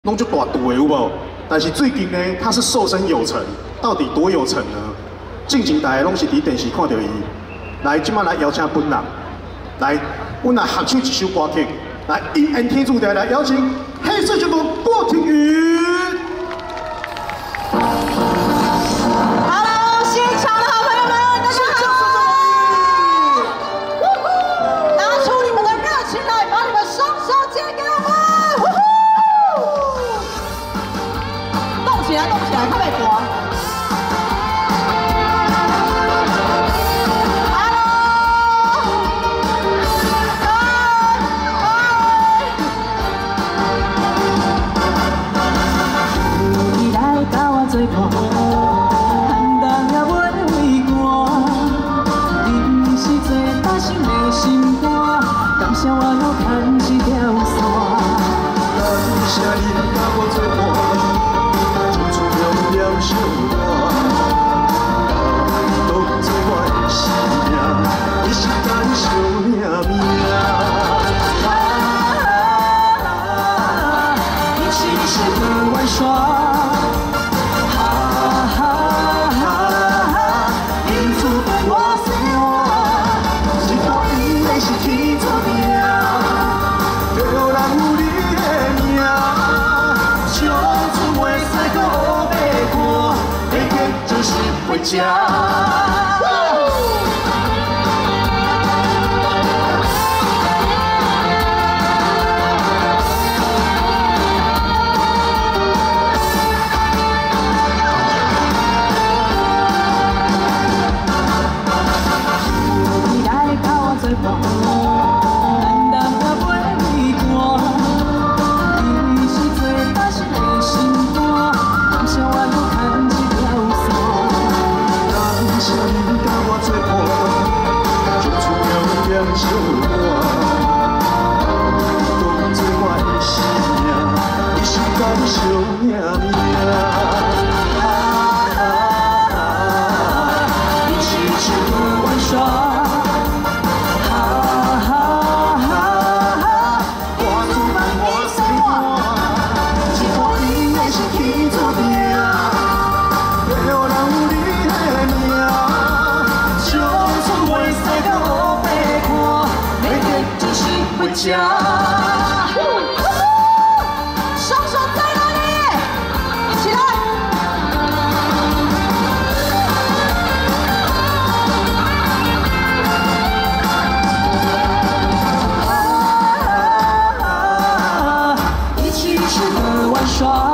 弄就大度的有无？但是最近呢，他是瘦身有成，到底多有成呢？近前大家拢是伫电视看到伊，来今晚来邀请本人，来，阮来合唱一首歌曲，来应恩天助台来邀请黑色旋风郭庭宇。 动起来，快点活！ 家。 你来甲我做伴，难当我袂离寒。你是最大心的心肝，感谢我有牵一条线。 想你甲我作伴，唱出了两小歌，当作我的生命，你是感伤命命。你痴痴的玩耍。 家， 双手在哪里？起来！一起吃喝玩耍。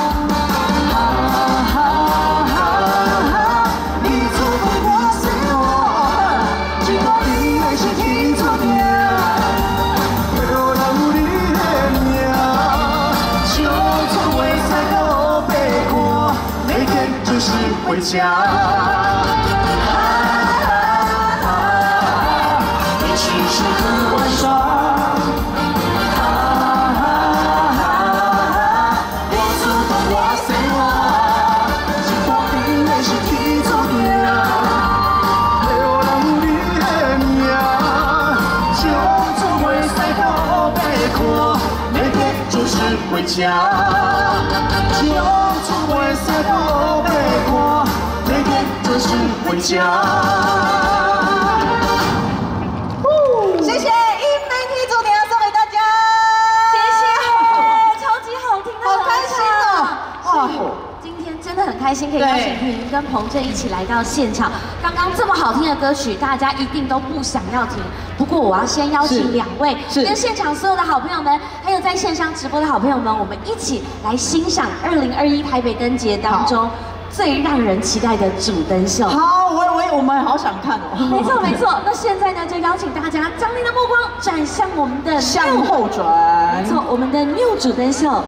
回家，一起吃喝玩耍。我做伴我生活，生活因为是天注定，要人有你的名，将做袂使到黑白看，每天就是回家，将做袂使到黑白看。 就是回家。 谢谢英美体主题要送给大家， 谢谢，超级好听的， 好开心哦！哇， 今天真的很开心，可以邀请婷跟彭正一起来到现场。刚刚这么好听的歌曲，大家一定都不想要停。不过我要先邀请2位，跟现场所有的好朋友们，还有在线上直播的好朋友们，我们一起来欣赏2021台北灯节当中。 最让人期待的主灯秀， 好，我们好想看哦。 没错没错，那现在呢，就邀请大家将你的目光转向我们的向后转， 没错，我们的 New 主灯秀。